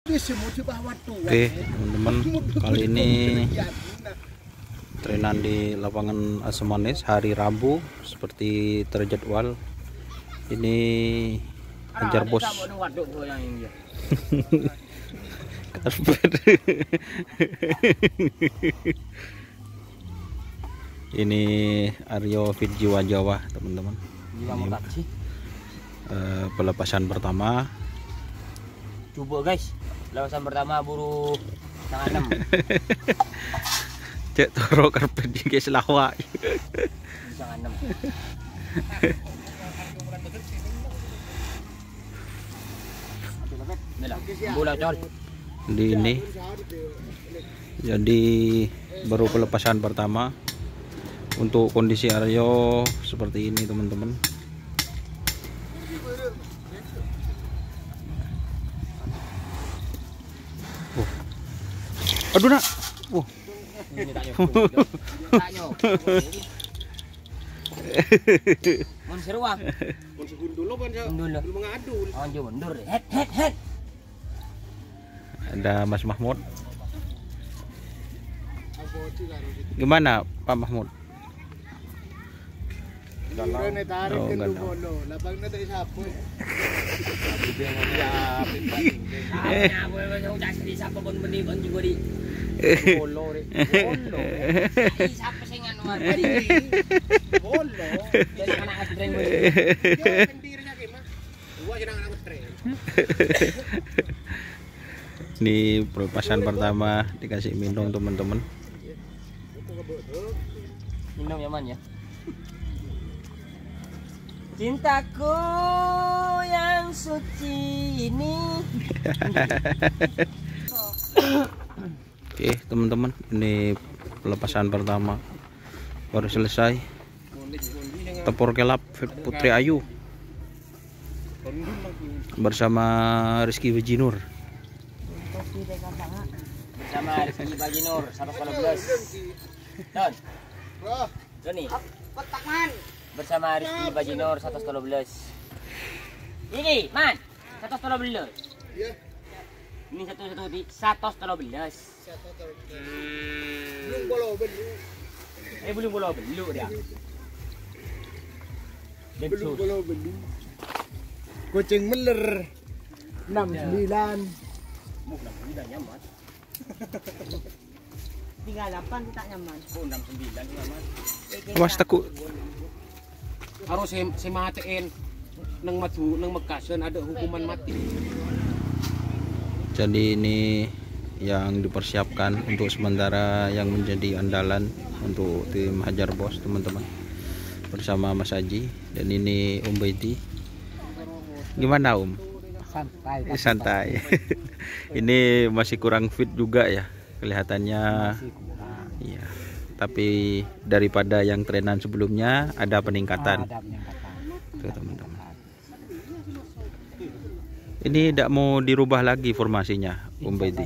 Oke teman-teman, kali ini trenan di lapangan Asam Manis hari Rabu seperti terjadwal. Ini Hajar Bos. Ini Aryo Fit Jiwa Jawa teman-teman. Ini, pelepasan pertama. Coba guys, pelepasan pertama buru setengah 6. Cek toro karpet di guys lawak. Setengah 6. Bola col. Di ini jadi baru pelepasan pertama. Untuk kondisi Aryo seperti ini teman-teman. Aduh nak. Mun seruang. Mun segundul kan mengadu. Anjo mundur. Head. Ada Mas Mahmud. Gimana Pak Mahmud? Ini pelepasan pertama dikasih minum teman-teman. Minum nyaman ya. Cintaku yang suci ini. Oke teman-teman, ini pelepasan pertama baru selesai. Tempur kelap Putri Ayu bersama Rizky Bajinur. Bersama Rizky Bajinur 112. Don. Doni. Bersama Rizky Bajinur 112. Ini man 112. Iya. Ini 112. Belum bolo belu. Belum bolo belu dia. Belum bolo belu. Kucing meler 69. Tidak nyaman. 38 tak nyaman. 69 nyaman. Awas takut. Harus saya matiin nang maju nang Mekasan ada hukuman mati. Jadi ini yang dipersiapkan untuk sementara yang menjadi andalan untuk tim Hajar Bos teman-teman, bersama Mas Haji. Dan ini Om Baiti. Gimana Om? Santai. Ini masih kurang fit juga ya kelihatannya. Iya. Tapi daripada yang trenan sebelumnya ada peningkatan. Tuh teman-teman. Ini tidak mau dirubah lagi formasinya Om Baiti.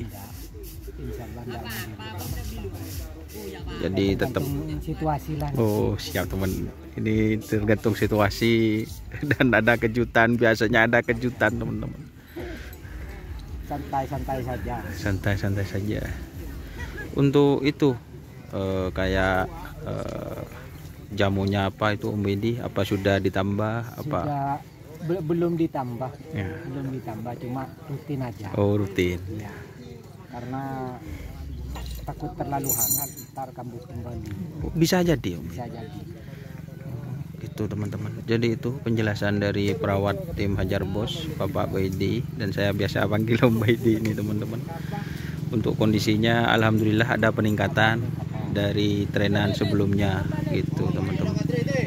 Jadi tetap situasi lah. Oh siap teman. Ini tergantung situasi dan ada kejutan. Biasanya ada kejutan teman-teman. Santai-santai saja. Santai-santai saja. Untuk itu kayak jamunya apa itu Om Baiti? Apa sudah ditambah? Apa? Sudah belum ditambah. Ya. Belum ditambah, cuma rutin aja. Oh rutin. Ya. Karena takut terlalu hangat ntar kambuh kembali. Bisa jadi Om. Bisa jadi. Itu teman-teman. Jadi itu penjelasan dari perawat tim Hajar Bos Bapak Baidi, dan saya biasa panggil Om Baidi ini teman-teman. Untuk kondisinya alhamdulillah ada peningkatan dari trenan sebelumnya gitu teman-teman.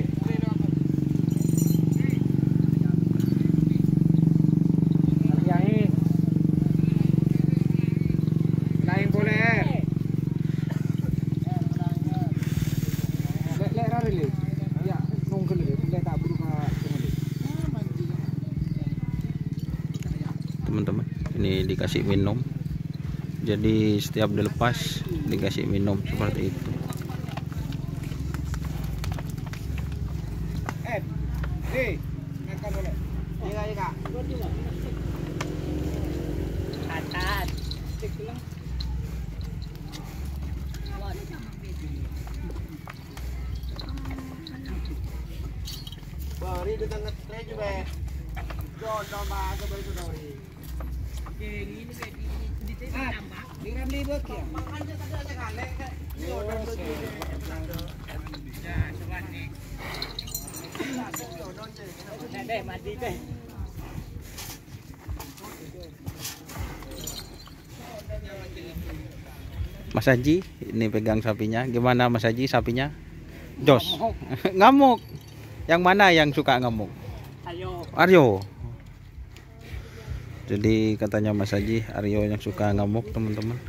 Teman-teman, ini dikasih minum. Jadi setiap dilepas dikasih minum seperti itu. Atas. Mas Haji ini pegang sapinya. Gimana Mas Haji sapinya? Jos. Ngamuk. Yang mana yang suka ngamuk? Aryo. Jadi katanya Mas Haji Aryo yang suka ngamuk, teman-teman.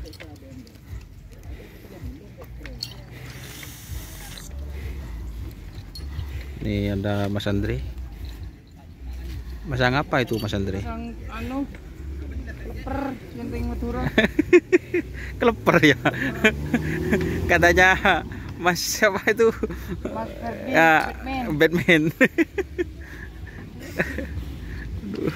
Ini ada Mas Andre. Masang apa itu Mas Andre? Masang kleper yang Madura. Kleper ya. Katanya Mas siapa itu? Mas Ferdi, Ya, Batman. Aduh.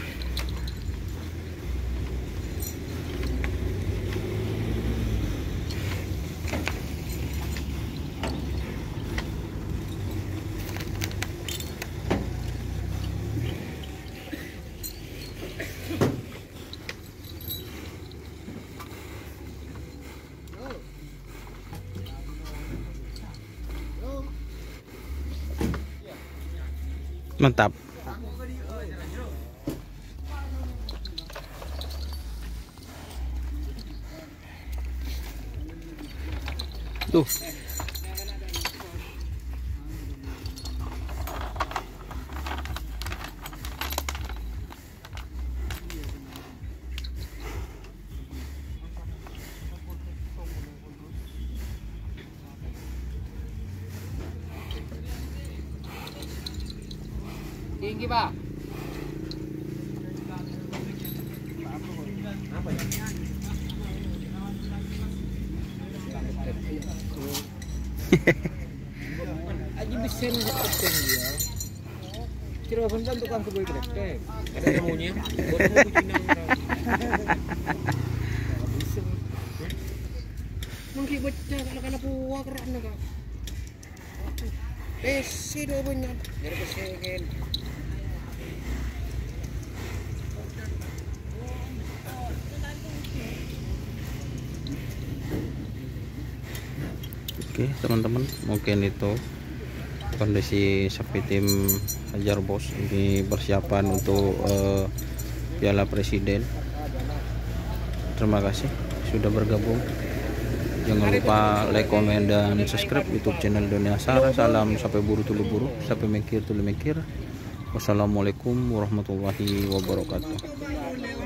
Mantap. Tuh. Tinggi, Pak. Aji bisa nih dia. Kira benda tukang kebun gede. Ada semuanya. Buat mau kucing Mungkin baca kalau puak kerana kak. Besi dua banyak. Biar kesehatan. Oke teman-teman, mungkin itu kondisi sapi tim Hajar Bos. Ini persiapan untuk Piala Presiden. Terima kasih sudah bergabung. Jangan lupa like, komen, dan subscribe YouTube channel Doni Asara. Salam sampai buru tulu buru, sampai mikir tulu mikir. Wassalamualaikum warahmatullahi wabarakatuh.